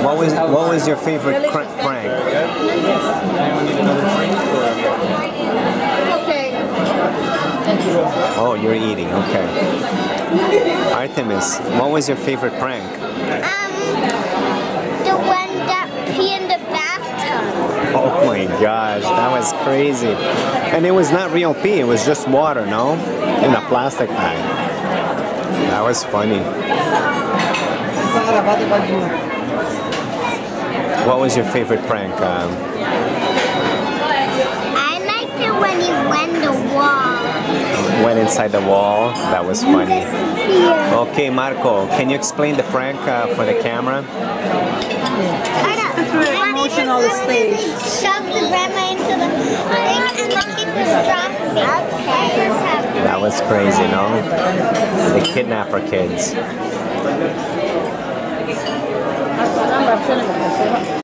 What was your favorite prank? Okay. Oh, you're eating. Okay. Artemis, what was your favorite prank? The one that pee in the bathtub. Oh my gosh, that was crazy. And it was not real pee, it was just water, no? In a plastic bag. That was funny. What was your favorite prank? I liked it when he went the wall. Went inside the wall. That was funny. Okay, Marco, can you explain the prank for the camera? Through an emotional stage. Shove the grandma into the thing and the kid was dropping. That was crazy, no? The kidnapper kids.